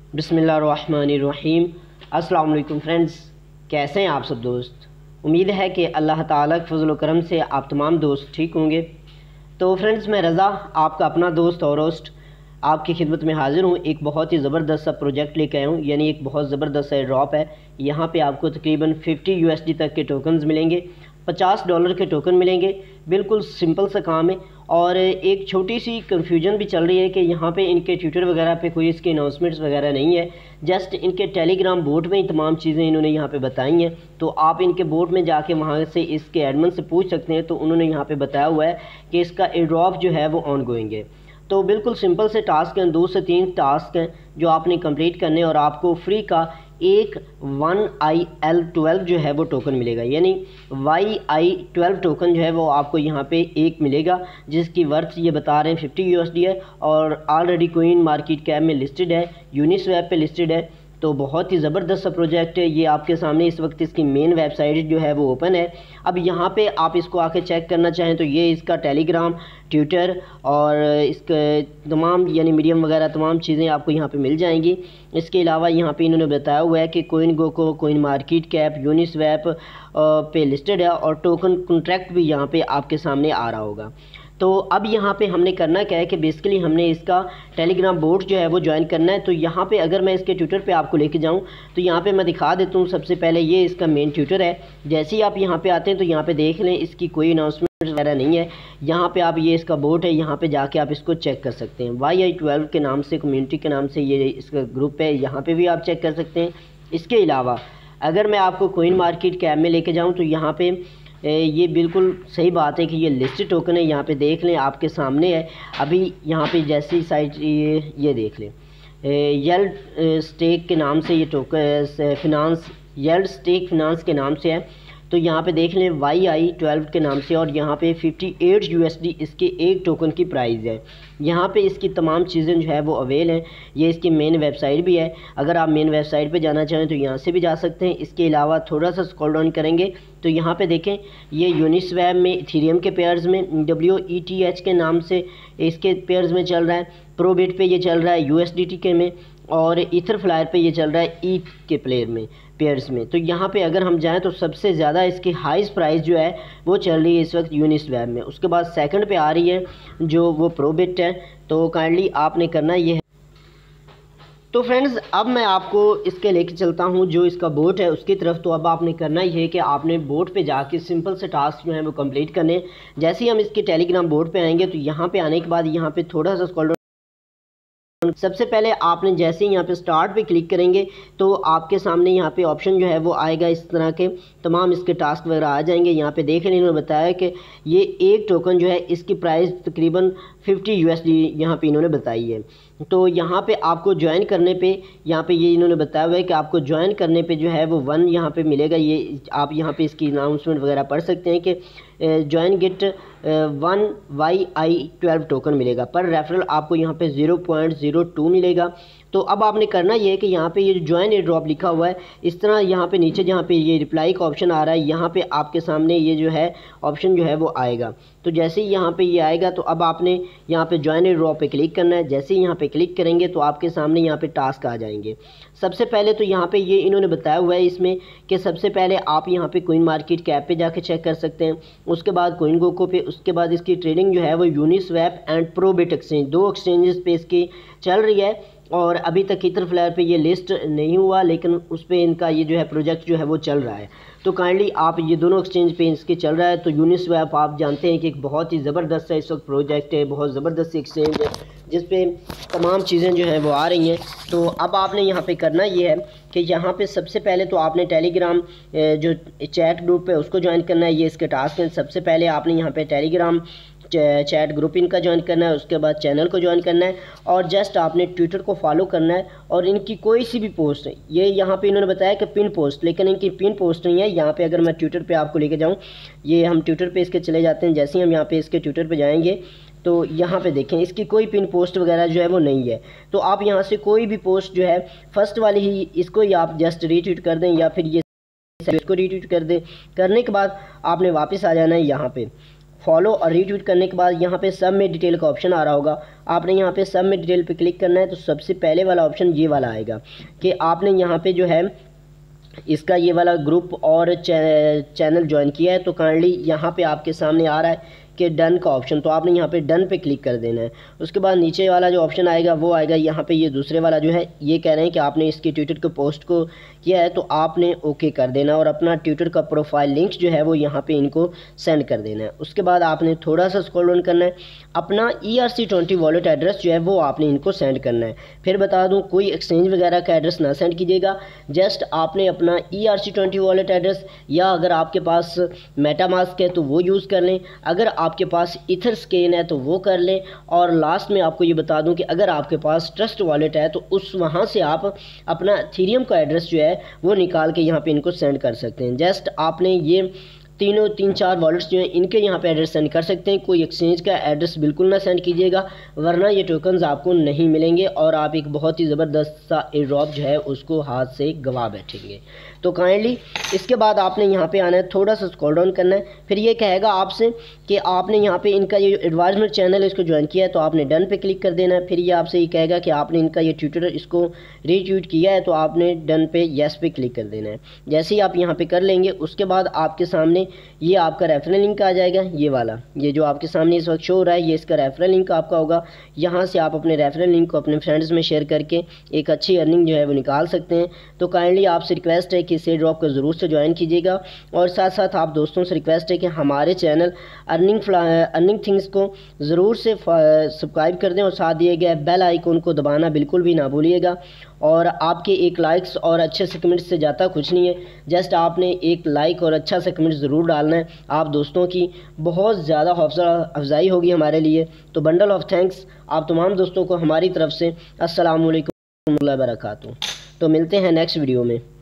बिस्मिल्लाहिर्रहमानिर्रहीम। अस्सलामुअलैकुम फ्रेंड्स, कैसे हैं आप सब दोस्त। उम्मीद है कि अल्लाह ताला के फज़ल व करम से आप तमाम दोस्त ठीक होंगे। तो फ्रेंड्स, मैं रज़ा आपका अपना दोस्त और होस्ट आपकी खिदमत में हाज़िर हूँ। एक बहुत ही ज़बरदस्त सा प्रोजेक्ट लेकर आया हूँ, यानी एक बहुत ज़बरदस्त सा ड्रॉप है। यहाँ पे आपको तकरीबन 50 USD तक के टोकन्स मिलेंगे, $50 के टोकन मिलेंगे। बिल्कुल सिंपल सा काम है। और एक छोटी सी कन्फ्यूजन भी चल रही है कि यहाँ पे इनके ट्विटर वगैरह पे कोई इसके अनाउंसमेंट्स वगैरह नहीं है, जस्ट इनके टेलीग्राम बोट में ही तमाम चीज़ें इन्होंने यहाँ पे बताई हैं। तो आप इनके बोट में जाके वहाँ से इसके एडमिन से पूछ सकते हैं। तो उन्होंने यहाँ पे बताया हुआ है कि इसका एयरड्रॉप जो है वो ऑन गोइंग है। तो बिल्कुल सिंपल से टास्क हैं, 2 से 3 टास्क हैं जो आपने कंप्लीट करने, और आपको फ्री का एक YI12 जो है वो टोकन मिलेगा, यानी YI12 टोकन जो है वो आपको यहाँ पे एक मिलेगा, जिसकी वर्थ ये बता रहे हैं 50 USD है, और ऑलरेडी कोइन मार्केट कैप में लिस्टेड है, यूनिस्वैप पे लिस्टेड है। तो बहुत ही ज़बरदस्त सा प्रोजेक्ट है। ये आपके सामने इस वक्त इसकी मेन वेबसाइट जो है वो ओपन है। अब यहाँ पे आप इसको आके चेक करना चाहें तो ये इसका टेलीग्राम, ट्विटर और इसके तमाम यानी मीडियम वगैरह तमाम चीज़ें आपको यहाँ पे मिल जाएंगी। इसके अलावा यहाँ पे इन्होंने बताया हुआ है कि CoinGecko, coin market cap, Uniswap पे लिस्टेड है, और टोकन कॉन्ट्रैक्ट भी यहाँ पे आपके सामने आ रहा होगा। तो अब यहाँ पे हमने करना क्या है कि बेसिकली हमने इसका टेलीग्राम बोट जो है वो ज्वाइन करना है। तो यहाँ पे अगर मैं इसके ट्विटर पे आपको लेके जाऊँ तो यहाँ पे मैं दिखा देता हूँ। सबसे पहले ये इसका मेन ट्विटर है। जैसे ही आप यहाँ पे आते हैं तो यहाँ पे देख लें, इसकी कोई अनाउंसमेंट वगैरह नहीं है। यहाँ पे आप ये इसका बोट है, यहाँ पे जाके आप इसको चेक कर सकते हैं। YI12 के नाम से, कम्युनिटी के नाम से ये इसका ग्रुप है, यहाँ पे भी आप चेक कर सकते हैं। इसके अलावा अगर मैं आपको कोइन मार्केट कैप में लेके जाऊँ तो यहाँ पे ये बिल्कुल सही बात है कि ये लिस्टेड टोकन है। यहाँ पे देख लें, आपके सामने है। अभी यहाँ पे जैसी साइट ये देख लें, येल्ड स्टेक के नाम से ये token finance, yield stake finance के नाम से है। तो यहाँ पे देख लें YI12 के नाम से, और यहाँ पे 58 USD इसके एक टोकन की प्राइस है। यहाँ पे इसकी तमाम चीज़ें जो है वो अवेल हैं। ये इसकी मेन वेबसाइट भी है। अगर आप मेन वेबसाइट पे जाना चाहें तो यहाँ से भी जा सकते हैं। इसके अलावा थोड़ा सा स्क्रॉल डाउन करेंगे तो यहाँ पे देखें, ये यूनिस्वैप में इथेरियम के पेयर्स में WETH के नाम से इसके पेयर्स में चल रहा है। प्रोबिट पे ये चल रहा है USDT के में, और ईथर फ्लायर पे ये चल रहा है ETH के पेयर्स में। तो यहाँ पे अगर हम जाएं तो सबसे ज़्यादा इसकी हाईएस्ट प्राइस जो है वो चल रही है इस वक्त यूनिस्वैप में। उसके बाद सेकंड पे आ रही है जो वो प्रोबिट है। तो काइंडली आपने करना ये है। तो फ्रेंड्स, अब मैं आपको इसके लेके चलता हूँ जो इसका बोट है उसकी तरफ। तो अब आपने करना ये है कि आपने बोट पे जाके सिंपल से टास्क जो है वो कंप्लीट करने। जैसे ही हम इसके टेलीग्राम बोट पे आएंगे तो यहाँ पे आने के बाद यहाँ पे थोड़ा सा स्क्रॉल, सबसे पहले आपने जैसे ही यहाँ पे स्टार्ट पे क्लिक करेंगे तो आपके सामने यहाँ पे ऑप्शन जो है वो आएगा। इस तरह के तमाम इसके टास्क वगैरह आ जाएंगे। यहाँ पे देख लें, इन्होंने बताया कि ये एक टोकन जो है इसकी प्राइस तकरीबन 50 USD यहाँ पे इन्होंने बताई है। तो यहाँ पे आपको ज्वाइन करने पे यहाँ पे ये इन्होंने बताया हुआ है कि आपको ज्वाइन करने पे जो है वो 1 यहाँ पे मिलेगा। ये आप यहाँ पे इसकी अनाउंसमेंट वगैरह पढ़ सकते हैं कि ज्वाइन गेट 1 YI12 टोकन मिलेगा। पर रेफरल आपको यहाँ पे 0.02 मिलेगा। तो अब आपने करना ये है कि यहाँ पे ये जो ज्वाइन एयरड्रॉप लिखा हुआ है, इस तरह यहाँ पे नीचे जहाँ पे ये रिप्लाई का ऑप्शन आ रहा है, यहाँ पे आपके सामने ये जो है ऑप्शन जो है वो आएगा। तो जैसे ही यहाँ पे ये आएगा तो अब आपने यहाँ पे ज्वाइन एयरड्रॉप पे क्लिक करना है। जैसे ही यहाँ पे क्लिक करेंगे तो आपके सामने यहाँ पे टास्क आ जाएंगे। सबसे पहले तो यहाँ पे ये इन्होंने बताया हुआ है इसमें कि सबसे पहले आप यहाँ पे कोइन मार्केट कैप पे जाके चेक कर सकते हैं। उसके बाद कोइन गोको पे, उसके बाद इसकी ट्रेडिंग जो है वो Uniswap and ProBit exchange, 2 exchanges पे इसकी चल रही है। और अभी तक ईथर फ्लायर पे ये लिस्ट नहीं हुआ, लेकिन उस पर इनका ये जो है प्रोजेक्ट जो है वो चल रहा है। तो काइंडली आप ये दोनों एक्सचेंज पे इसके चल रहा है। तो यूनिस्वैप आप जानते हैं कि एक बहुत ही ज़बरदस्त है इस वक्त प्रोजेक्ट है, बहुत ज़बरदस्त एक्सचेंज है जिस पे तमाम चीज़ें जो हैं वो आ रही हैं। तो अब आपने यहाँ पे करना ये है कि यहाँ पे सबसे पहले तो आपने टेलीग्राम जो चैट ग्रुप है उसको ज्वाइन करना है। ये इसके टास्क हैं। सबसे पहले आपने यहाँ पे टेलीग्राम चैट ग्रुप इनका ज्वाइन करना है, उसके बाद चैनल को ज्वाइन करना है, और जस्ट आपने ट्विटर को फॉलो करना है। और इनकी कोई सी भी पोस्ट है, ये यहाँ पे इन्होंने बताया कि पिन पोस्ट, लेकिन इनकी पिन पोस्ट नहीं है। यहाँ पे अगर मैं ट्विटर पे आपको लेके जाऊँ, ये हम ट्विटर पे इसके चले जाते हैं। जैसे ही हम यहाँ पे इसके ट्विटर पे जाएंगे तो यहाँ पे देखें इसकी कोई पिन पोस्ट वगैरह जो है वो नहीं है। तो आप यहाँ से कोई भी पोस्ट जो है फर्स्ट वाली ही इसको ही आप जस्ट रीट्वीट कर दें, या फिर ये इसको रीट्वीट कर दें। करने के बाद आपने वापस आ जाना है यहाँ पे। फॉलो और रीट्वीट करने के बाद यहाँ पे सब में डिटेल का ऑप्शन आ रहा होगा। आपने यहाँ पे सब में डिटेल पे क्लिक करना है। तो सबसे पहले वाला ऑप्शन ये वाला आएगा कि आपने यहाँ पे जो है इसका ये वाला ग्रुप और चैनल ज्वाइन किया है। तो काइंडली यहाँ पे आपके सामने आ रहा है कि डन का ऑप्शन, तो आपने यहाँ पे डन पे क्लिक कर देना है। उसके बाद नीचे वाला जो ऑप्शन आएगा वो आएगा यहाँ पे, ये दूसरे वाला जो है ये कह रहे हैं कि आपने इसके ट्विटर के पोस्ट को किया है तो आपने ओके कर देना और अपना ट्विटर का प्रोफाइल लिंक जो है वो यहाँ पे इनको सेंड कर देना है। उसके बाद आपने थोड़ा सा स्क्रॉल डाउन करना है, अपना ERC20 वॉलेट एड्रेस जो है वो आपने इनको सेंड करना है। फिर बता दूँ कोई एक्सचेंज वगैरह का एड्रेस ना सेंड कीजिएगा, जस्ट आपने अपना ERC20 वॉलेट एड्रेस या अगर आपके पास मेटामास्क है तो वो यूज़ कर लें, अगर आपके पास इथर स्केन है तो वो कर लें। और लास्ट में आपको ये बता दूं कि अगर आपके पास ट्रस्ट वॉलेट है तो उस वहाँ से आप अपना इथेरियम का एड्रेस जो है वो निकाल के यहाँ पे इनको सेंड कर सकते हैं। जस्ट आपने ये तीन चार वॉलेट्स जो हैं इनके यहाँ पे एड्रेस सेंड कर सकते हैं। कोई एक्सचेंज का एड्रेस बिल्कुल ना सेंड कीजिएगा, वरना ये टोकन्स आपको नहीं मिलेंगे और आप एक बहुत ही ज़बरदस्त सा एयरड्रॉप जो है उसको हाथ से गवा बैठेंगे। तो काइंडली इसके बाद आपने यहाँ पे आना है, थोड़ा सा स्क्रॉल डाउन करना है। फिर ये कहेगा आपसे कि आपने यहाँ पे इनका ये एडवाइजमेंट चैनल है इसको ज्वाइन किया है तो आपने डन पे क्लिक कर देना है। फिर ये आपसे ये कहेगा कि आपने इनका ये ट्विटर इसको रीट्वीट किया है तो आपने डन पे येस पे क्लिक कर देना है। जैसे ही आप यहाँ पे कर लेंगे उसके बाद आपके सामने ये आपका रेफरल लिंक आ जाएगा, ये वाला, ये जो आपके सामने इस वक्त शो हो रहा है ये इसका रेफरल लिंक आपका होगा। यहाँ से आप अपने रेफरल लिंक को अपने फ्रेंड्स में शेयर करके एक अच्छी अर्निंग जो है वो निकाल सकते हैं। तो काइंडली आपसे रिक्वेस्ट है कि इस एयरड्रॉप को ज़रूर से ज्वाइन कीजिएगा और साथ साथ आप दोस्तों से रिक्वेस्ट है कि हमारे चैनल अर्निंग थिंग्स को ज़रूर से सब्सक्राइब कर दें और साथ दिए गए बेल आइकन को दबाना बिल्कुल भी ना भूलिएगा। और आपके एक लाइक्स और अच्छे से कमेंट्स से जाता कुछ नहीं है, जस्ट आपने एक लाइक और अच्छा सा कमेंट ज़रूर डालना है। आप दोस्तों की बहुत ज़्यादा हौसला अफजाई होगी हमारे लिए। तो बंडल ऑफ थैंक्स आप तमाम दोस्तों को हमारी तरफ से। अस्सलामुअलैकुम व रहमतुल्लाहि व बरकातुहू। तो मिलते हैं नेक्स्ट वीडियो में।